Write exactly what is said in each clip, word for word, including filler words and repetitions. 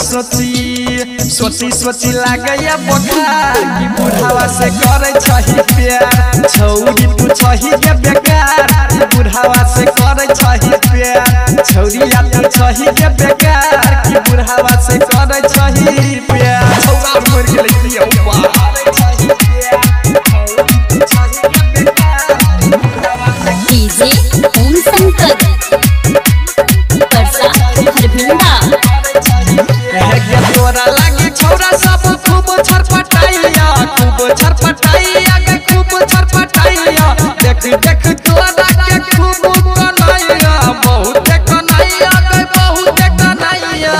सोची सोची सोची लागैया बोखार कि बुढ़ावा से करे छही प्यार छौरी तू छही के बेकार बुढ़ावा से करे छही प्यार छौरिया तू छही के बेकार कि बुढ़ावा से करे छही प्यार छौरा मर गेलै दिया डीजे ओम शंकर परसा हरभिंडा तोरा लागे छौरा सब खूब छरपटाइया खूब छरपटाइया के खूब छरपटाइया देख देख तोरा के खूब कनाइया बहुत कनाइया के बहुत कनाइया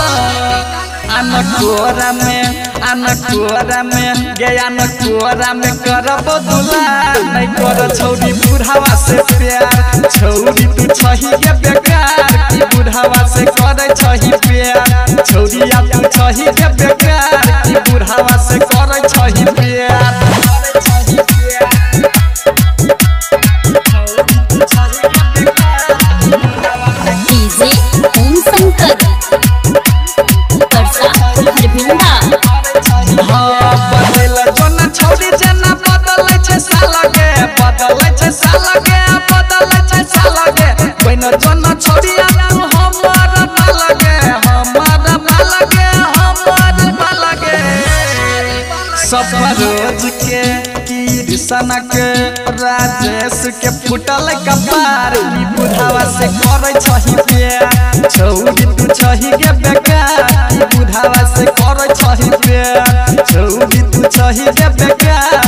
अनकोरा में अनकोरा में गया अनकोरा में करब दुलार नहीं कर छौरी बुढ़ावा से प्यार छौरी तू छही के बेकार कि बुढ़ावा से करे छही प्यार छौरिया तू छही के बेकार कि बुढ़ावा से करे छही प्यार डीजे ओम शंकर परसा हरभिंडा हां बदल जोना छौरी जना बदलै छै साला के बदलै छै साला के बदलै छै साला के बन जोना छौरिया तू हमर ना लगे हमर ना लगे हमर ना लगे सब रोज के कृष्ण के राजेश के फुटल कपार ई बुढ़ावा से करे छही प्यार छौरी तू छही के बेकार ई बुढ़ावा से करे छही प्यार छौरी तू छही के बेकार